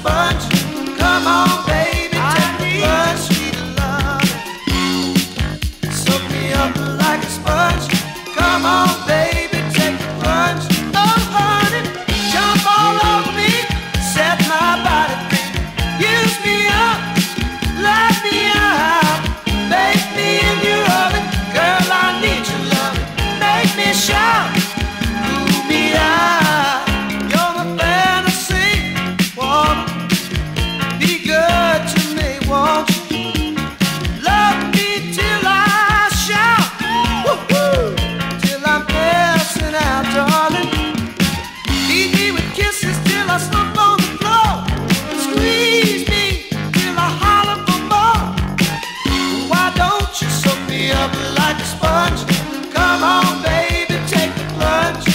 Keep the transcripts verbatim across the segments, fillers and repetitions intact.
sponge. Come on, baby, take the plunge, sweet love. Soak me up like a sponge. Come on, baby, take the plunge. Oh, honey, jump all over me, set my body free. Use me up, let me out, bake me in your oven. Girl, I need your love. Make me shout, rule me out. You're my fantasy, woman. Be good to me, won't you? Love me till I shout, woo-hoo, till I'm passing out, darling. Feed me with kisses till I slump on the floor. Squeeze me till I holler for more. Why don't you soak me up like a sponge? Come on, baby, take the plunge.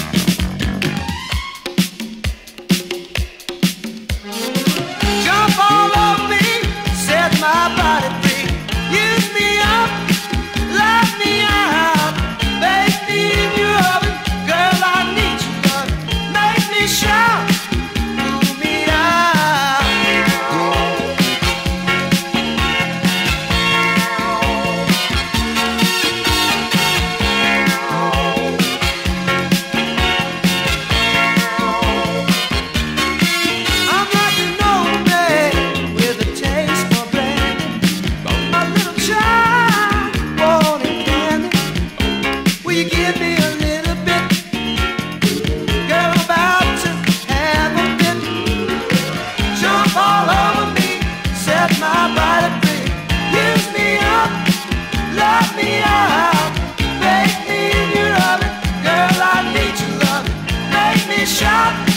Jump all over me, set my body free. Use me up, let me out, bake me in your oven. Girl, I need your love. Make me shout, rule me out. I'm like an old man with a taste for brandy, a little child wanting candy. Will you give me a little bit? Girl, I'm about to have a fit. Jump all over me, set my body free. Use me up, let me out, bake me in your oven. Girl, I need your love. Make me shout.